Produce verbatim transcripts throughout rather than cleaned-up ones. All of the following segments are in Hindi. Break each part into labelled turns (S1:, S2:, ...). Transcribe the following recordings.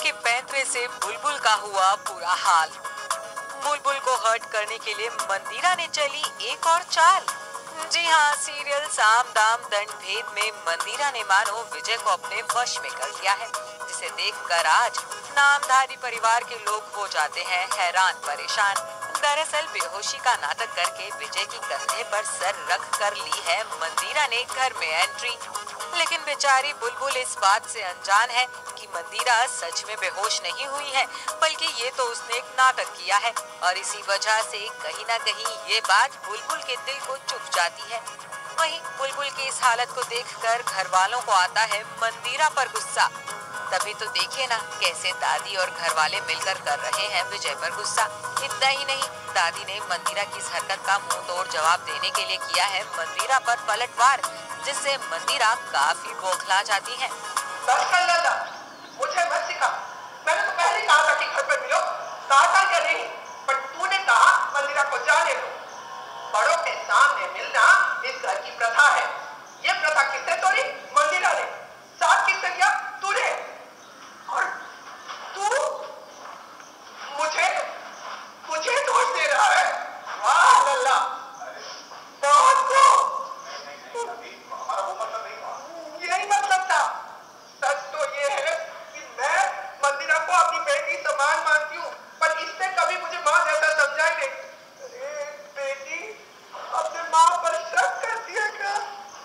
S1: कि पैंतरे से बुलबुल का हुआ बुरा हाल। बुलबुल को हर्ट करने के लिए मंदिरा ने चली एक और चाल। जी हाँ, सीरियल साम दाम दंड भेद में मंदिरा ने मानो विजय को अपने वश में कर लिया है, जिसे देखकर आज नामधारी परिवार के लोग हो जाते हैं हैरान परेशान। दरअसल बेहोशी का नाटक करके विजय की कंधे पर सर रख कर ली है मंदिरा ने घर में एंट्री। लेकिन बेचारी बुलबुल इस बात से अनजान है कि मंदिरा सच में बेहोश नहीं हुई है, बल्कि ये तो उसने एक नाटक किया है और इसी वजह से कहीं ना कहीं ये बात बुलबुल के दिल को चुभ जाती है। वहीं बुलबुल की इस हालत को देखकर घर वालों को आता है मंदिरा पर गुस्सा। तभी तो देखिए ना कैसे दादी और घर वाले मिलकर कर रहे हैं विजय पर गुस्सा। इतना ही नहीं, दादी ने मंदिरा की इस हरकत का मुंह तोड़ जवाब देने के लिए किया है मंदिरा पर पलटवार, जिससे मंदिरा काफी बौखला जाती है।
S2: बस कर लल्ला, मुझे मत सिखा। मैंने तो पहले कहा था कि घर पर मिलो, कहा था या नहीं? पर तूने कहा मंदिरा को जाने दो। बड़ों के सामने मिलना इस घर की प्रथा है। ये प्रथा किसने तोड़ी? मंदिरा ने। साथ किसने दिया? तूने। और तू मुझे मुझे दोष दे रहा है? वाह लल्ला, बहुत खूब। हमारा वो मतलब नहीं था। यही मतलब था। सच तो ये है कि मैं मंदिरा को अपनी बेटी समान मानती हूँ, पर इसने कभी मुझे माँ जैसा समझा ही नहीं। अरे बेटी, अपने माँ पर शक करती है क्या?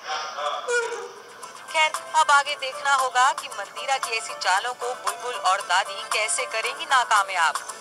S1: खैर, अब आगे देखना होगा कि मंदिरा की ऐसी चालों को बुलबुल और दादी कैसे करेंगी नाकामयाब।